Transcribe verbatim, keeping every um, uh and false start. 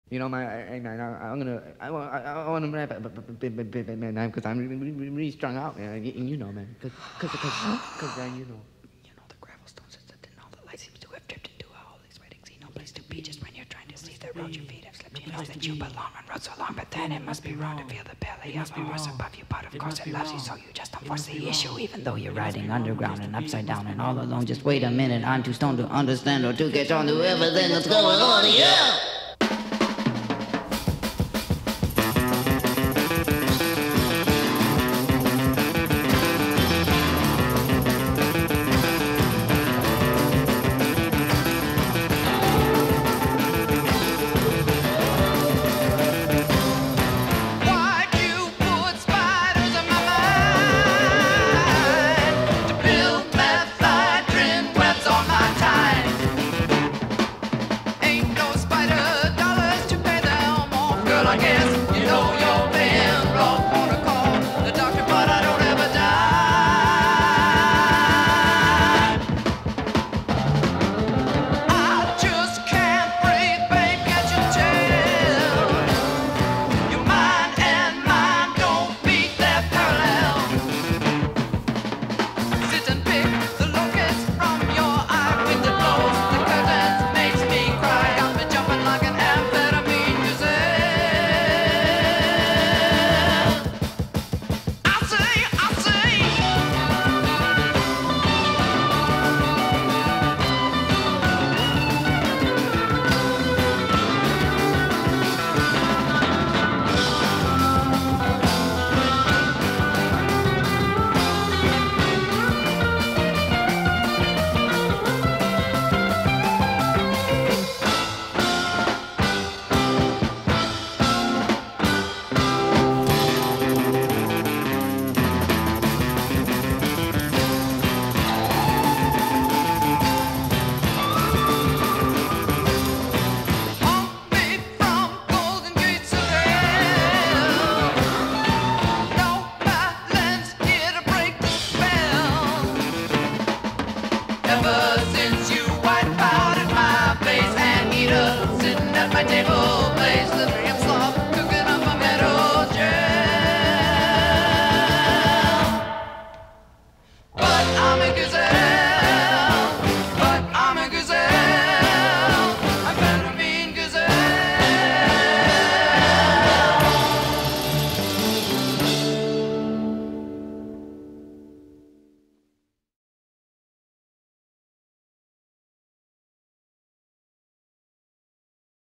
You know, my, I, I, I, I'm gonna, I, want, I, I want to rap, man, because I'm really, really, really strung out, man. You, you know, man, because, because, because, man, you know. You know, the gravel stones and all the light seems to have dripped into all these writings. See no place to be, just when you're trying to see the road your feet have slipped. You know that you belong on road so long, but then it must be wrong to feel the belly of a horse above you. But of course it loves you, so you just don't force the issue, even though you're riding underground and upside down and all alone. Just wait a minute, I'm too stoned to understand or to get on to everything that's going on here. Ever since you white powdered my face and eat up sitting at my table.